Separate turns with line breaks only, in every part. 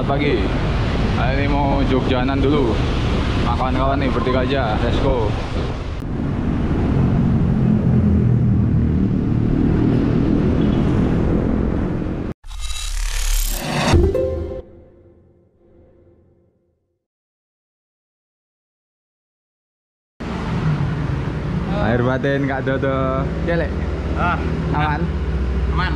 Selamat pagi. Hari ini mau Jogjanan dulu. Makan kawan nih, bertiga aja. Let's go. Air batin Kak Dodo. Jelek. Aman.
Aman.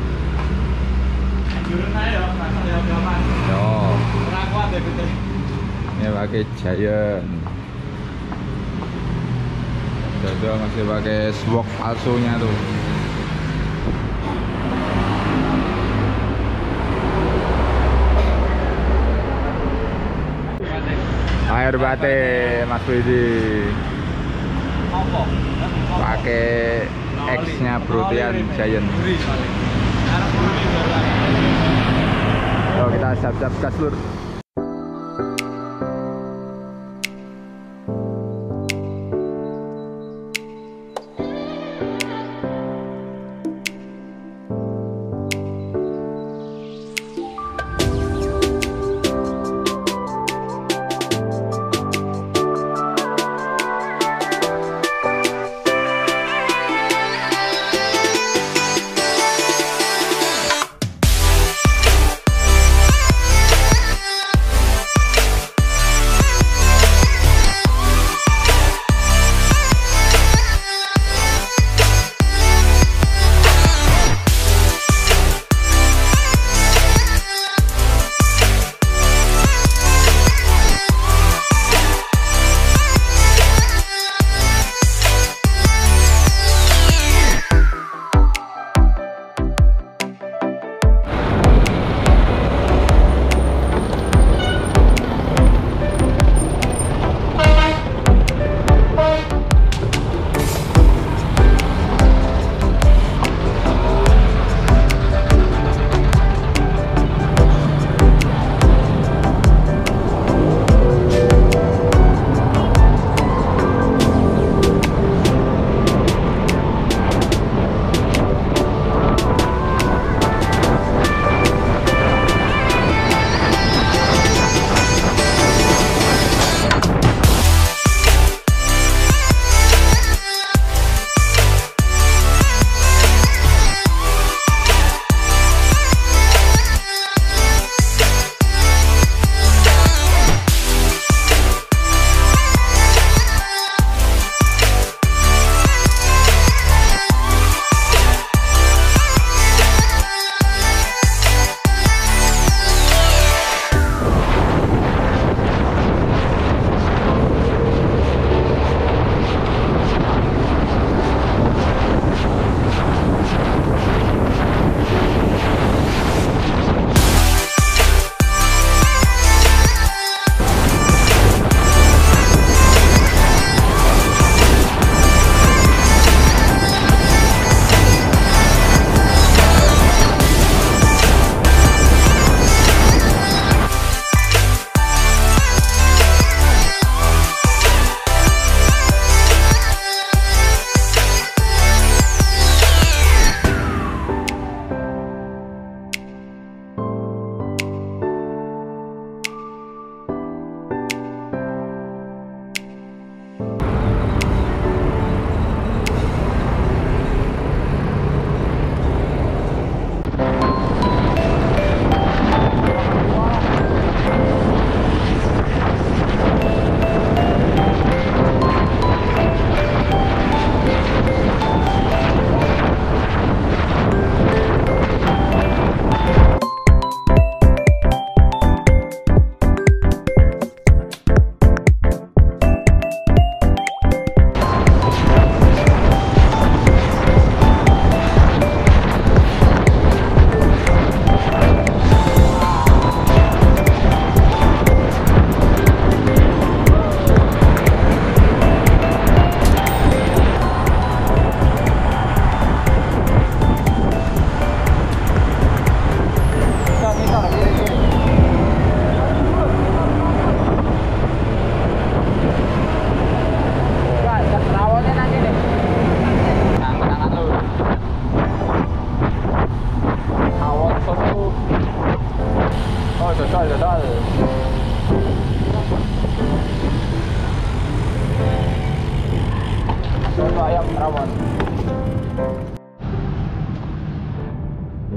Jurun aja dong, langsung jalan-jalan.
Yo.
Kurang kuat ya gitu.
Ini pakai Giant. Dodo masih pakai SWORK palsunya tuh. Air batin Mas Widi. Pakai X-nya Tian Giant. Yuk kita siap-siap gas lur.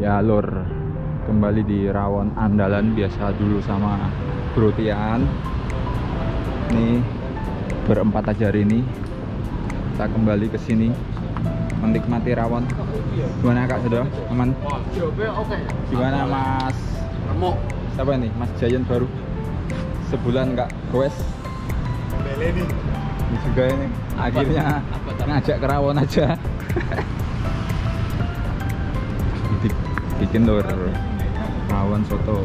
Ya Lur, kembali di Rawon andalan biasa dulu sama Bro Tian. Nih berempat aja hari ini. Kita kembali ke sini menikmati rawon. Gimana Kak, sudah aman?
Oke.
Gimana Mas?
Remuk.
Siapa ini? Mas Giant baru sebulan nggak goes.
Bele nih.
Ini juga ini. Akhirnya ngajak ke rawon aja. Bikin Lur rawon soto.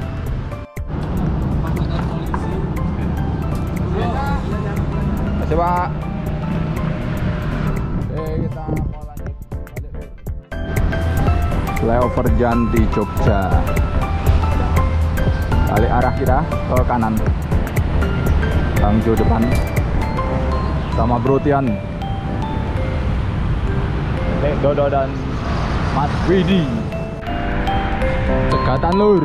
Masih Pak. Kita mau lanjut balik. Flyover Janti Jogja. Balik arah kita ke kanan. Bangjo depan sama Bro Tian, Dodo dan Mas Widi. Cekatan Lur.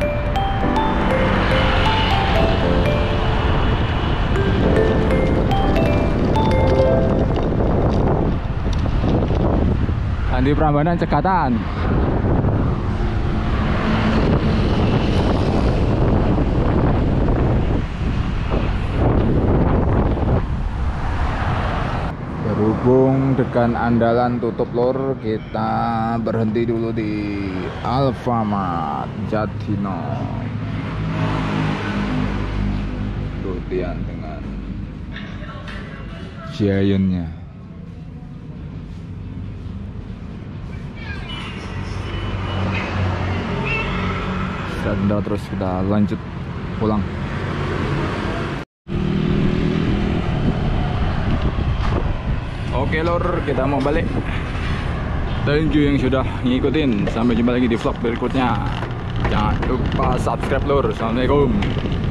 Di Prambanan cekatan. Berhubung dengan andalan tutup Lur, kita berhenti dulu di Alfamart Jatino. Tian dengan Giant-nya. Dan terus kita lanjut pulang. Oke Lur, kita mau balik. Thank you yang sudah ngikutin. Sampai jumpa lagi di vlog berikutnya. Jangan lupa subscribe Lur. Assalamualaikum.